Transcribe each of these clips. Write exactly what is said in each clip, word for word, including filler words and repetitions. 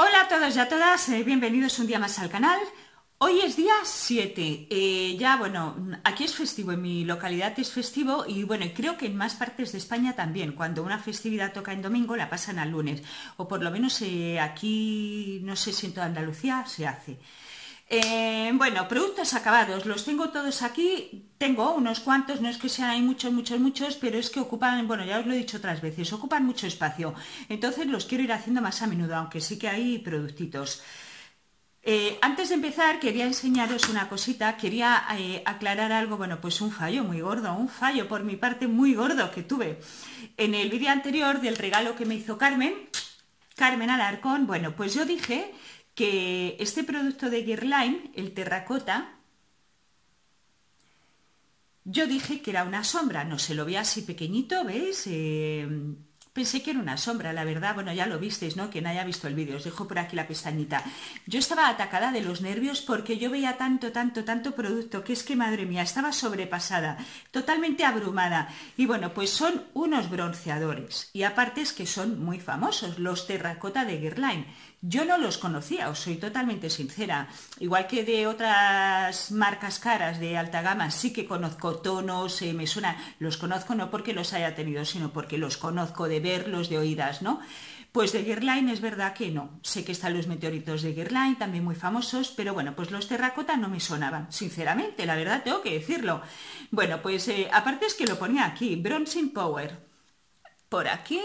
Hola a todos y a todas, eh, bienvenidos un día más al canal. Hoy es día siete, eh, ya bueno, aquí es festivo, en mi localidad es festivo y bueno, creo que en más partes de España también, cuando una festividad toca en domingo la pasan al lunes, o por lo menos eh, aquí, no sé si en toda Andalucía se hace. Eh, bueno, productos acabados, los tengo todos aquí, tengo unos cuantos, no es que sean hay muchos, muchos, muchos, pero es que ocupan, bueno, ya os lo he dicho otras veces, ocupan mucho espacio, entonces los quiero ir haciendo más a menudo, aunque sí que hay productitos. Eh, antes de empezar quería enseñaros una cosita, quería eh, aclarar algo, bueno, pues un fallo muy gordo, un fallo por mi parte muy gordo que tuve en el vídeo anterior del regalo que me hizo Carmen, Carmen Alarcón. Bueno, pues yo dije que este producto de Guerlain, el terracota, yo dije que era una sombra, no se lo ve así pequeñito, ¿veis? Eh, pensé que era una sombra, la verdad, bueno, ya lo visteis, ¿no? Quien haya visto el vídeo, os dejo por aquí la pestañita. Yo estaba atacada de los nervios porque yo veía tanto, tanto, tanto producto, que es que, madre mía, estaba sobrepasada, totalmente abrumada. Y bueno, pues son unos bronceadores, y aparte es que son muy famosos, los terracota de Guerlain. Yo no los conocía, os soy totalmente sincera, igual que de otras marcas caras de alta gama, sí que conozco tonos, eh, me suena, los conozco no porque los haya tenido, sino porque los conozco de verlos, de oídas, ¿no? Pues de Guerlain es verdad que no, sé que están los meteoritos de Guerlain, también muy famosos, pero bueno, pues los terracota no me sonaban, sinceramente, la verdad tengo que decirlo. Bueno, pues eh, aparte es que lo ponía aquí, Bronzing Power, por aquí.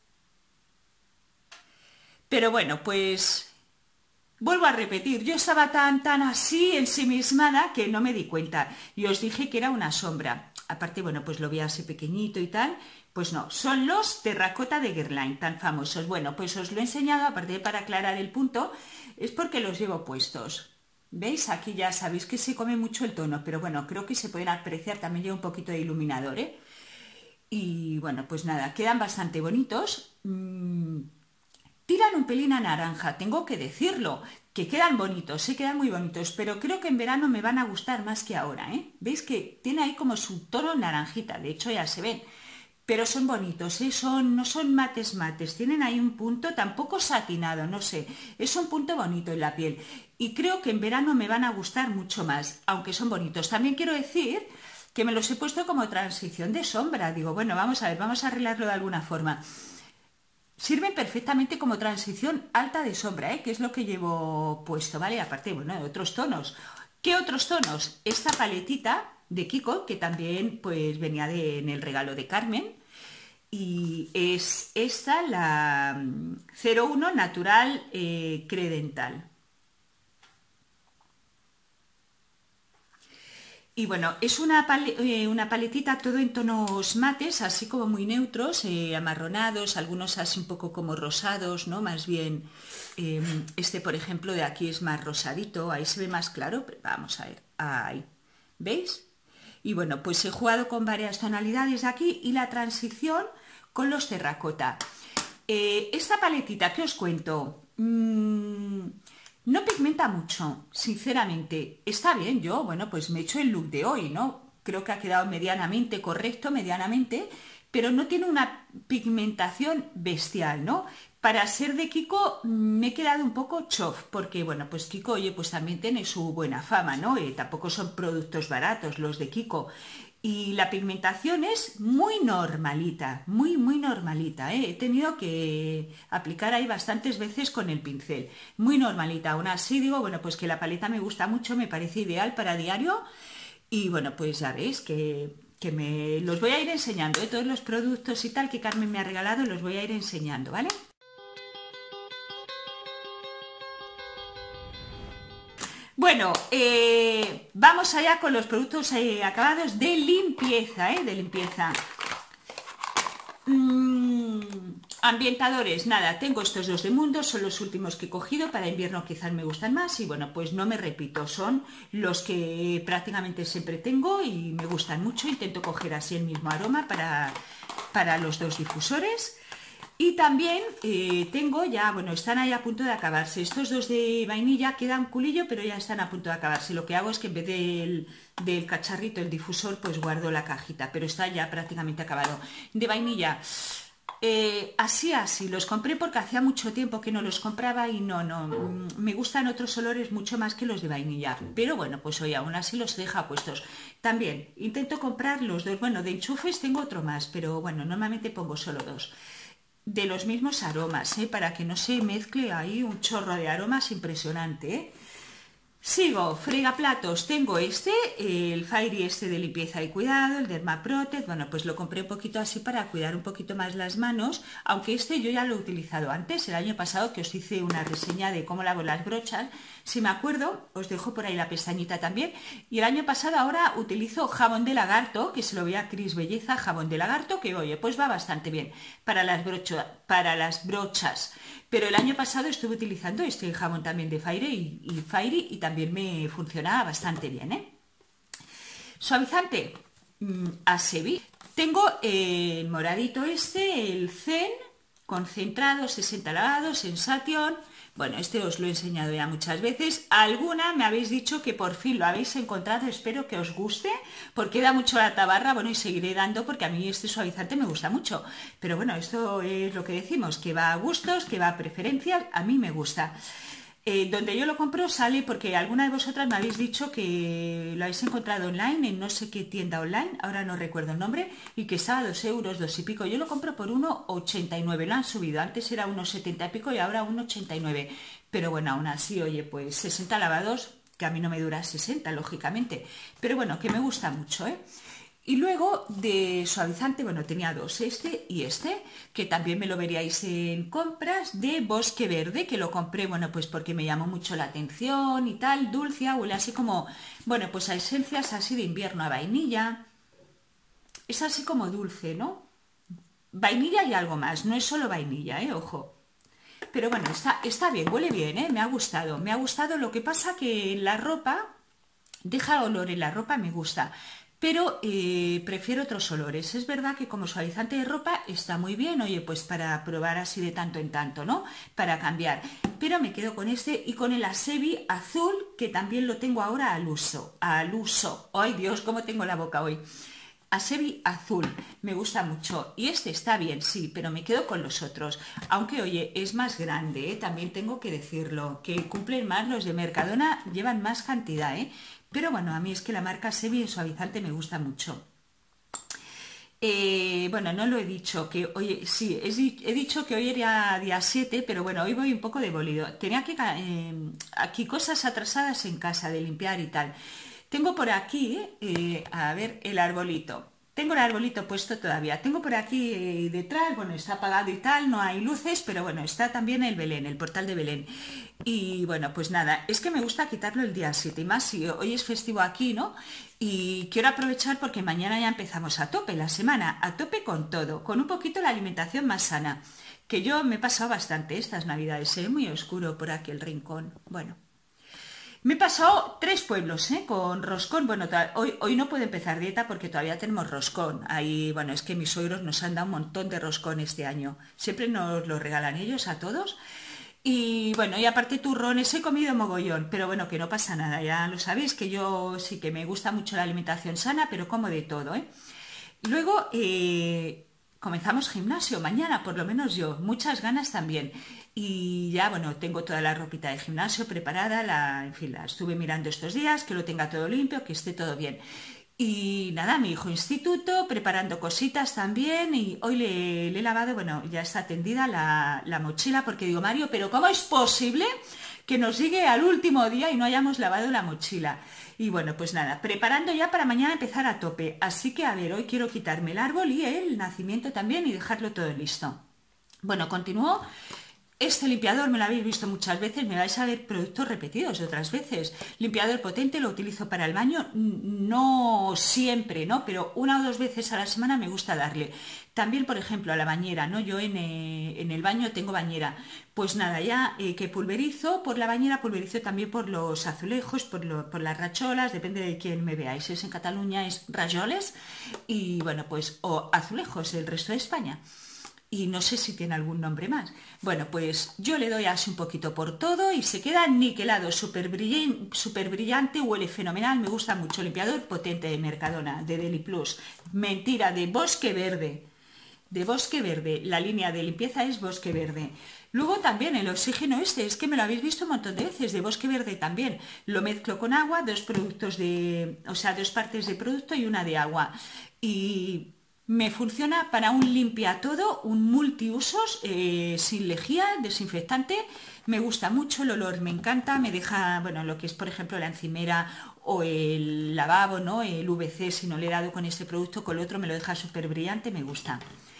Pero bueno, pues vuelvo a repetir, yo estaba tan, tan así ensimismada que no me di cuenta. Y os dije que era una sombra. Aparte, bueno, pues lo vi así pequeñito y tal. Pues no, son los terracota de Guerlain, tan famosos. Bueno, pues os lo he enseñado, aparte para aclarar el punto, es porque los llevo puestos. ¿Veis? Aquí ya sabéis que se come mucho el tono, pero bueno, creo que se pueden apreciar, también lleva un poquito de iluminador, ¿eh? Y bueno, pues nada, quedan bastante bonitos. Mm. Tiran un pelín a naranja, tengo que decirlo, que quedan bonitos, sí quedan muy bonitos, pero creo que en verano me van a gustar más que ahora, ¿eh? ¿Veis que tiene ahí como su tono naranjita? De hecho ya se ven, pero son bonitos, ¿eh? Son, no son mates mates, tienen ahí un punto tampoco satinado, no sé, es un punto bonito en la piel y creo que en verano me van a gustar mucho más, aunque son bonitos. También quiero decir que me los he puesto como transición de sombra, digo, bueno, vamos a ver, vamos a arreglarlo de alguna forma. Sirven perfectamente como transición alta de sombra, ¿eh? Que es lo que llevo puesto, ¿vale? Aparte, bueno, de otros tonos. ¿Qué otros tonos? Esta paletita de Kiko, que también pues venía de, en el regalo de Carmen. Y es esta, la cero uno Natural eh, Credental. Y bueno, es una, pal eh, una paletita todo en tonos mates, así como muy neutros, eh, amarronados, algunos así un poco como rosados, ¿no? Más bien, eh, este por ejemplo de aquí es más rosadito, ahí se ve más claro, pero vamos a ver, ahí, ¿veis? Y bueno, pues he jugado con varias tonalidades de aquí y la transición con los terracota. Eh, esta paletita, ¿qué os cuento? Mm, no pigmenta mucho, sinceramente. Está bien, yo, bueno, pues me he hecho el look de hoy, ¿no? Creo que ha quedado medianamente correcto, medianamente, pero no tiene una pigmentación bestial, ¿no? Para ser de Kiko me he quedado un poco chof, porque, bueno, pues Kiko, oye, pues también tiene su buena fama, ¿no? Eh, tampoco son productos baratos los de Kiko. Y la pigmentación es muy normalita, muy, muy normalita, ¿eh? He tenido que aplicar ahí bastantes veces con el pincel, muy normalita. Aún así digo, bueno, pues que la paleta me gusta mucho, me parece ideal para diario. Y bueno, pues ya veis que, que me los voy a ir enseñando, ¿eh? Todos los productos y tal que Carmen me ha regalado los voy a ir enseñando, ¿vale? Bueno, eh, vamos allá con los productos eh, acabados de limpieza, ¿eh? De limpieza. Mm, ambientadores, nada, tengo estos dos de Mundo, son los últimos que he cogido, para invierno quizás me gustan más y bueno, pues no me repito, son los que prácticamente siempre tengo y me gustan mucho, intento coger así el mismo aroma para, para los dos difusores. Y también eh, tengo ya, bueno, están ahí a punto de acabarse. Estos dos de vainilla quedan culillo, pero ya están a punto de acabarse. Lo que hago es que en vez del, del cacharrito, el difusor, pues guardo la cajita, pero está ya prácticamente acabado. De vainilla, Eh, así, así, los compré porque hacía mucho tiempo que no los compraba y no, no, mm, me gustan otros olores mucho más que los de vainilla, pero bueno, pues hoy aún así los deja puestos. También intento comprar los dos, bueno, de enchufes tengo otro más, pero bueno, normalmente pongo solo dos. De los mismos aromas, ¿eh? Para que no se mezcle ahí un chorro de aromas impresionante, ¿eh? Sigo, fregaplatos, tengo este, el Fairy este de limpieza y cuidado, el Derma Protect, bueno, pues lo compré un poquito así para cuidar un poquito más las manos, aunque este yo ya lo he utilizado antes, el año pasado que os hice una reseña de cómo lavo las brochas, si me acuerdo, os dejo por ahí la pestañita también, y el año pasado ahora utilizo jabón de lagarto, que se lo voy a Cris Belleza, jabón de lagarto, que oye, pues va bastante bien para las, brocho, para las brochas. Pero el año pasado estuve utilizando este jabón también de Fairy y, y Fairy y también me funcionaba bastante bien, ¿eh? Suavizante, mmm, Asevi. Tengo el moradito este, el Zen, concentrado, sesenta lavados, Sensation. Bueno, este os lo he enseñado ya muchas veces. Alguna me habéis dicho que por fin lo habéis encontrado, espero que os guste, porque da mucho la tabarra, bueno, y seguiré dando porque a mí este suavizante me gusta mucho. Pero bueno, esto es lo que decimos, que va a gustos, que va a preferencias, a mí me gusta. Eh, donde yo lo compro sale porque alguna de vosotras me habéis dicho que lo habéis encontrado online en no sé qué tienda online, ahora no recuerdo el nombre, y que estaba a dos euros, dos y pico. Yo lo compro por uno ochenta y nueve, lo han subido, antes era uno setenta y pico y ahora uno ochenta y nueve. Pero bueno, aún así, oye, pues sesenta lavados, que a mí no me dura sesenta, lógicamente. Pero bueno, que me gusta mucho, ¿eh? Y luego de suavizante, bueno, tenía dos, este y este, que también me lo veríais en compras, de Bosque Verde, que lo compré, bueno, pues porque me llamó mucho la atención y tal, dulce, huele así como, bueno, pues a esencias así de invierno, a vainilla, es así como dulce, ¿no? Vainilla y algo más, no es solo vainilla, ¿eh? Ojo. Pero bueno, está, está bien, huele bien, ¿eh? Me ha gustado, me ha gustado, lo que pasa que la ropa, deja olor en la ropa, me gusta. Pero eh, prefiero otros olores. Es verdad que como suavizante de ropa está muy bien, oye, pues para probar así de tanto en tanto, ¿no? Para cambiar. Pero me quedo con este y con el Asevi azul, que también lo tengo ahora al uso. Al uso. ¡Ay, Dios, cómo tengo la boca hoy! Asevi azul, me gusta mucho. Y este está bien, sí, pero me quedo con los otros. Aunque, oye, es más grande, ¿eh? También tengo que decirlo, que cumplen más los de Mercadona, llevan más cantidad, ¿eh? Pero bueno, a mí es que la marca Asevi en suavizante me gusta mucho. Eh, bueno, no lo he dicho, que hoy, sí, he, he dicho que hoy era día siete, pero bueno, hoy voy un poco de bolido. Tenía que, eh, aquí cosas atrasadas en casa, de limpiar y tal. Tengo por aquí, eh, a ver, el arbolito. Tengo el arbolito puesto todavía. Tengo por aquí eh, detrás, bueno, está apagado y tal, no hay luces, pero bueno, está también el Belén, el portal de Belén. Y bueno, pues nada, es que me gusta quitarlo el día siete, y más si hoy es festivo aquí, ¿no? Y quiero aprovechar porque mañana ya empezamos a tope la semana, a tope con todo, con un poquito la alimentación más sana, que yo me he pasado bastante estas navidades, ¿eh? Muy oscuro por aquí el rincón, bueno. Me he pasado tres pueblos, ¿eh? Con roscón. Bueno, hoy, hoy no puedo empezar dieta porque todavía tenemos roscón. Ahí, bueno, es que mis suegros nos han dado un montón de roscón este año. Siempre nos lo regalan ellos a todos. Y bueno, y aparte turrones, he comido mogollón, pero bueno, que no pasa nada, ya lo sabéis, que yo sí que me gusta mucho la alimentación sana, pero como de todo, ¿eh? Luego, eh, comenzamos gimnasio mañana, por lo menos yo, muchas ganas también. Y ya, bueno, tengo toda la ropita de gimnasio preparada, la, en fin, la estuve mirando estos días, que lo tenga todo limpio, que esté todo bien. Y nada, mi hijo instituto, preparando cositas también, y hoy le, le he lavado, bueno, ya está tendida la, la mochila, porque digo, Mario, pero ¿cómo es posible que nos llegue al último día y no hayamos lavado la mochila? Y bueno, pues nada, preparando ya para mañana empezar a tope. Así que, a ver, hoy quiero quitarme el árbol y el nacimiento también y dejarlo todo listo. Bueno, continúo. Este limpiador me lo habéis visto muchas veces, me vais a ver productos repetidos otras veces. Limpiador potente, lo utilizo para el baño, no siempre, ¿no? Pero una o dos veces a la semana me gusta darle. También, por ejemplo, a la bañera, ¿no? Yo en, eh, en el baño tengo bañera. Pues nada, ya eh, que pulverizo por la bañera, pulverizo también por los azulejos, por, lo, por las racholas, depende de quién me veáis. Si es en Cataluña es rajoles y bueno, pues o azulejos el resto de España. Y no sé si tiene algún nombre más. Bueno, pues yo le doy así un poquito por todo y se queda niquelado, súper brillante, súper brillante, huele fenomenal, me gusta mucho. Limpiador potente de Mercadona, de Deli Plus. Mentira, de Bosque Verde. de Bosque Verde. La línea de limpieza es Bosque Verde. Luego también el oxígeno este, es que me lo habéis visto un montón de veces, de Bosque Verde también. Lo mezclo con agua, dos productos de, o sea, dos partes de producto y una de agua. Y me funciona para un limpia todo, un multiusos, eh, sin lejía, desinfectante. Me gusta mucho, el olor me encanta, me deja, bueno, lo que es por ejemplo la encimera o el lavabo, ¿no? El U V C, si no le he dado con este producto, con el otro me lo deja súper brillante, me gusta.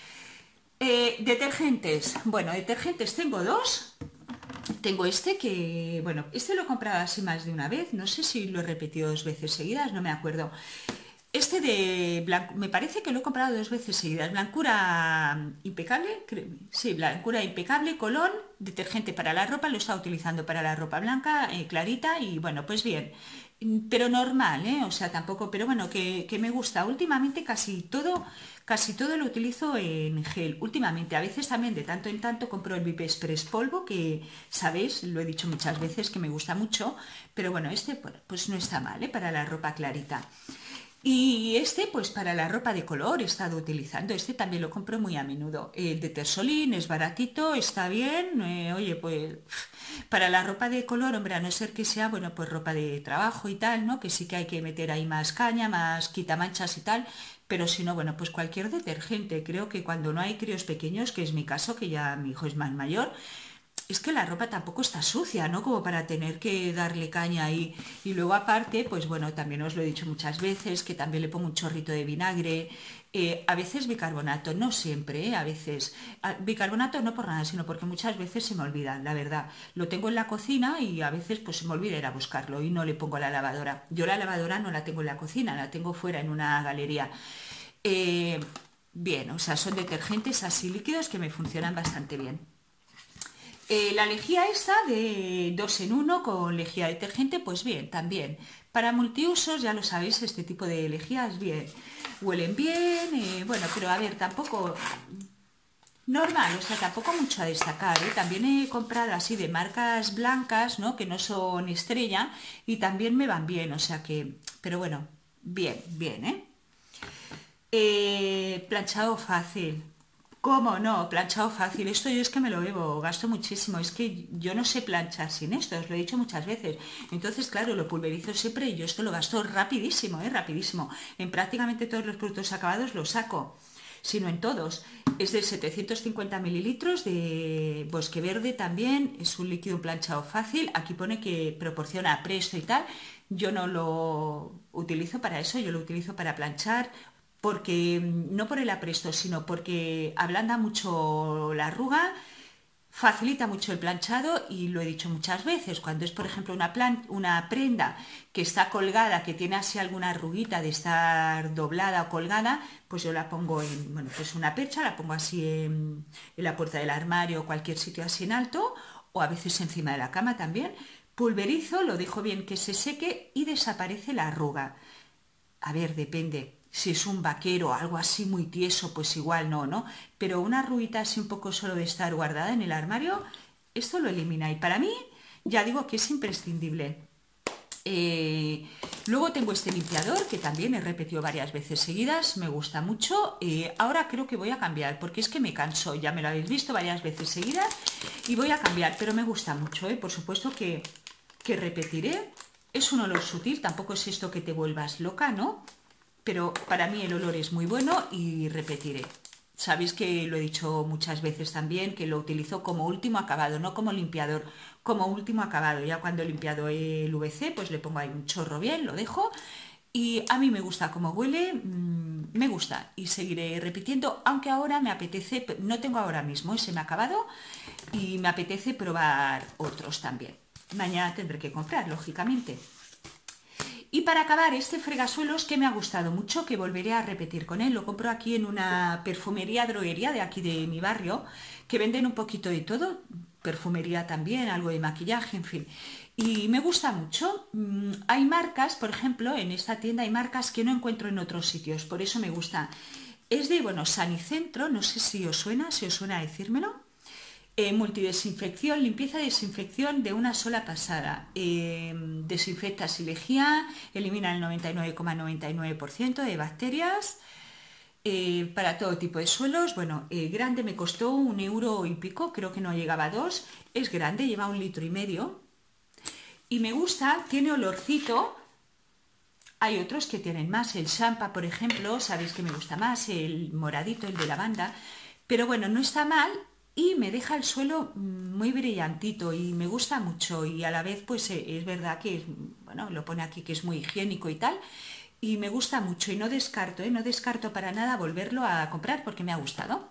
Eh, detergentes, bueno, detergentes tengo dos. Tengo este que, bueno, este lo he comprado así más de una vez, no sé si lo he repetido dos veces seguidas, no me acuerdo. Este de blanco, me parece que lo he comprado dos veces seguidas. Blancura impecable, creo, sí, blancura impecable, colón, detergente para la ropa, lo he estado utilizando para la ropa blanca, eh, clarita y bueno, pues bien. Pero normal, ¿eh? O sea, tampoco, pero bueno, que, que me gusta. Últimamente casi todo, casi todo lo utilizo en gel. Últimamente, a veces también de tanto en tanto compro el Vive Express polvo, que sabéis, lo he dicho muchas veces que me gusta mucho, pero bueno, este bueno, pues no está mal, ¿eh? Para la ropa clarita. Y este, pues para la ropa de color he estado utilizando. Este también lo compro muy a menudo. El de Tersolín es baratito, está bien. Eh, oye, pues para la ropa de color, hombre, a no ser que sea, bueno, pues ropa de trabajo y tal, ¿no? Que sí que hay que meter ahí más caña, más quitamanchas y tal. Pero si no, bueno, pues cualquier detergente. Creo que cuando no hay críos pequeños, que es mi caso, que ya mi hijo es más mayor, es que la ropa tampoco está sucia, ¿no? Como para tener que darle caña ahí. Y luego aparte, pues bueno, también os lo he dicho muchas veces, que también le pongo un chorrito de vinagre, eh, a veces bicarbonato, no siempre, ¿eh? A veces. A, bicarbonato no por nada, sino porque muchas veces se me olvida, la verdad. Lo tengo en la cocina y a veces pues se me olvida ir a buscarlo y no le pongo a la lavadora. Yo la lavadora no la tengo en la cocina, la tengo fuera en una galería. Eh, bien, o sea, son detergentes así líquidos que me funcionan bastante bien. Eh, la lejía esta de dos en uno con lejía detergente, pues bien, también. Para multiusos, ya lo sabéis, este tipo de lejías, bien. Huelen bien, eh, bueno, pero a ver, tampoco normal, o sea, tampoco mucho a destacar, ¿eh? También he comprado así de marcas blancas, ¿no? Que no son estrella y también me van bien, o sea que, pero bueno, bien, bien, ¿eh? Eh, planchado fácil. ¿Cómo no? Planchado fácil. Esto yo es que me lo bebo, gasto muchísimo. Es que yo no sé planchar sin esto, os lo he dicho muchas veces. Entonces, claro, lo pulverizo siempre y yo esto lo gasto rapidísimo, ¿eh? Rapidísimo. En prácticamente todos los productos acabados lo saco, sino en todos. Es de setecientos cincuenta mililitros de Bosque Verde también. Es un líquido planchado fácil. Aquí pone que proporciona presto y tal. Yo no lo utilizo para eso, yo lo utilizo para planchar porque no por el apresto, sino porque ablanda mucho la arruga, facilita mucho el planchado y lo he dicho muchas veces, cuando es por ejemplo una, plan una prenda que está colgada, que tiene así alguna arruguita de estar doblada o colgada, pues yo la pongo en, bueno, pues una percha, la pongo así en, en la puerta del armario o cualquier sitio así en alto, o a veces encima de la cama también, pulverizo, lo dejo bien que se seque y desaparece la arruga. A ver, depende. Si es un vaquero o algo así muy tieso, pues igual no, ¿no? Pero una arruguita así un poco solo de estar guardada en el armario, esto lo elimina. Y para mí, ya digo que es imprescindible. Eh, luego tengo este limpiador que también he repetido varias veces seguidas, me gusta mucho. Eh, ahora creo que voy a cambiar porque es que me canso, ya me lo habéis visto varias veces seguidas y voy a cambiar, pero me gusta mucho, ¿eh? Por supuesto que, que repetiré. Es un olor sutil, tampoco es esto que te vuelvas loca, ¿no? Pero para mí el olor es muy bueno y repetiré. Sabéis que lo he dicho muchas veces también, que lo utilizo como último acabado, no como limpiador, como último acabado. Ya cuando he limpiado el U V C, pues le pongo ahí un chorro bien, lo dejo. Y a mí me gusta cómo huele, mmm, me gusta y seguiré repitiendo, aunque ahora me apetece, no tengo ahora mismo, ese me ha acabado y me apetece probar otros también. Mañana tendré que comprar, lógicamente. Y para acabar, este fregasuelos que me ha gustado mucho, que volveré a repetir con él, lo compro aquí en una perfumería, droguería de aquí de mi barrio, que venden un poquito de todo, perfumería también, algo de maquillaje, en fin. Y me gusta mucho. Hay marcas, por ejemplo, en esta tienda hay marcas que no encuentro en otros sitios, por eso me gusta. Es de, bueno, Sanicentro, no sé si os suena, si os suena decírmelo. Eh, multidesinfección, limpieza y desinfección de una sola pasada. Eh, desinfecta sin lejía, elimina el noventa y nueve coma noventa y nueve por ciento de bacterias. eh, para todo tipo de suelos. Bueno, eh, grande me costó un euro y pico, creo que no llegaba a dos. Es grande, lleva un litro y medio. Y me gusta, tiene olorcito. Hay otros que tienen más, el champa, por ejemplo, sabéis que me gusta más, el moradito, el de lavanda. Pero bueno, no está mal y me deja el suelo muy brillantito y me gusta mucho. Y a la vez, pues es verdad que, bueno, lo pone aquí que es muy higiénico y tal. Y me gusta mucho y no descarto, ¿eh? No descarto para nada volverlo a comprar porque me ha gustado.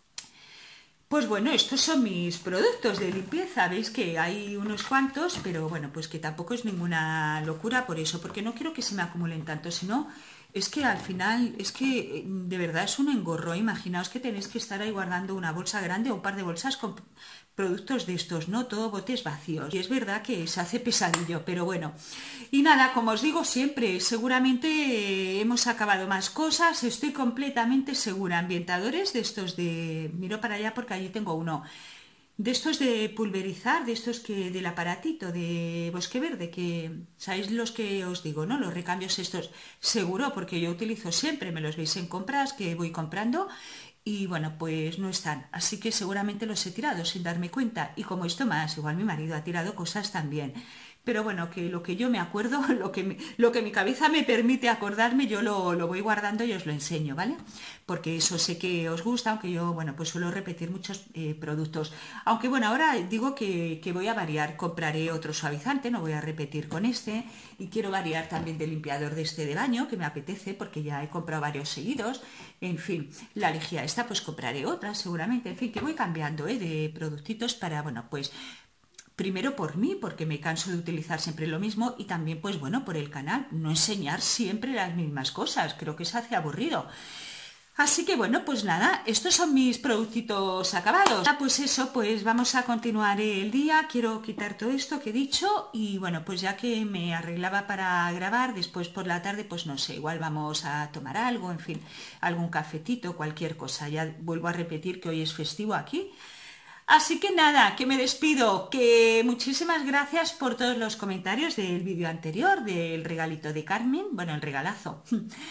Pues bueno, estos son mis productos de limpieza. Veis que hay unos cuantos, pero bueno, pues que tampoco es ninguna locura por eso, porque no quiero que se me acumulen tanto, sino es que al final, es que de verdad es un engorro. Imaginaos que tenéis que estar ahí guardando una bolsa grande o un par de bolsas con productos de estos, ¿no? Todo botes vacíos. Y es verdad que se hace pesadillo, pero bueno. Y nada, como os digo siempre, seguramente hemos acabado más cosas, estoy completamente segura. Ambientadores de estos de... Miro para allá porque allí tengo uno. De estos de pulverizar, de estos que del aparatito de Bosque Verde, que sabéis los que os digo, ¿no? Los recambios estos, seguro, porque yo utilizo siempre, me los veis en compras que voy comprando y bueno, pues no están. Así que seguramente los he tirado sin darme cuenta. Y como esto más, igual mi marido ha tirado cosas también. Pero bueno, que lo que yo me acuerdo, lo que, me, lo que mi cabeza me permite acordarme, yo lo, lo voy guardando y os lo enseño, ¿vale? Porque eso sé que os gusta, aunque yo, bueno, pues suelo repetir muchos eh, productos. Aunque bueno, ahora digo que, que voy a variar, compraré otro suavizante, no voy a repetir con este. Y quiero variar también de limpiador de este de baño, que me apetece, porque ya he comprado varios seguidos. En fin, la lejía esta, pues compraré otra seguramente. En fin, que voy cambiando ¿eh? de productitos para, bueno, pues... Primero por mí, porque me canso de utilizar siempre lo mismo y también, pues bueno, por el canal. No enseñar siempre las mismas cosas, creo que se hace aburrido. Así que bueno, pues nada, estos son mis productitos acabados. Ah, pues eso, pues vamos a continuar el día. Quiero quitar todo esto que he dicho y bueno, pues ya que me arreglaba para grabar, después por la tarde, pues no sé, igual vamos a tomar algo, en fin, algún cafetito, cualquier cosa. Ya vuelvo a repetir que hoy es festivo aquí. Así que nada, que me despido, que muchísimas gracias por todos los comentarios del vídeo anterior, del regalito de Carmen, bueno, el regalazo.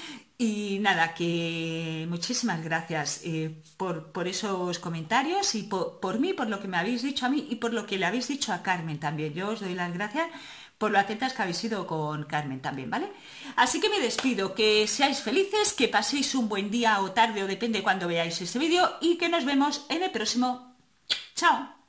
Y nada, que muchísimas gracias eh, por, por esos comentarios y por, por mí, por lo que me habéis dicho a mí y por lo que le habéis dicho a Carmen también. Yo os doy las gracias por lo atentas que habéis sido con Carmen también, ¿vale? Así que me despido, que seáis felices, que paséis un buen día o tarde o depende de cuando veáis este vídeo y que nos vemos en el próximo. Chao.